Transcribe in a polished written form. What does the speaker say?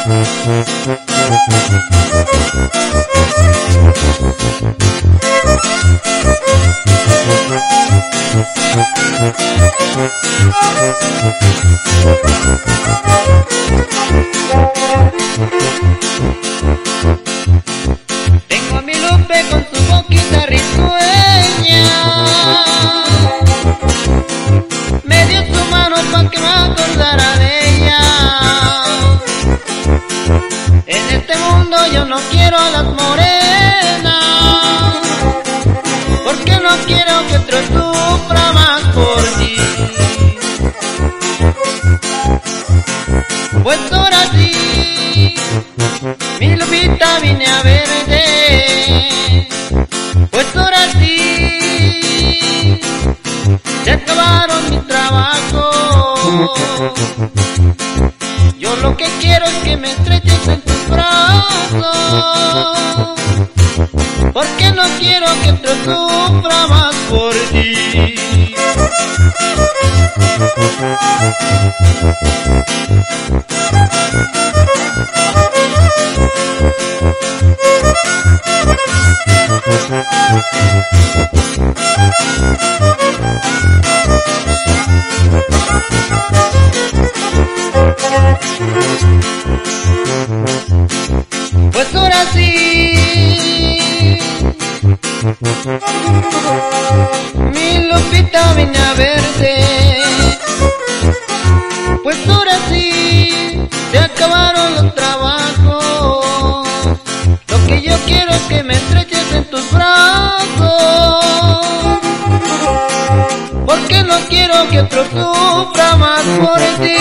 Tengo a mi Lupe con su boquita risueña, me dio su mano pa' que me acordara de ella. En este mundo yo no quiero a las morenas, porque no quiero que otro sufra más por ti. Pues ahora sí, mi Lupita vine a verte. Pues ahora sí, se acabaron mis trabajos. Yo lo que quiero es que me estreches en tus brazos, porque no quiero que otro sufra más por ti. Pues ahora sí, mi Lupita vine a verte. Pues ahora sí, se acabaron los trabajos. Lo que yo quiero es que me estreches en tus brazos, porque no quiero que otro sufra más por ti.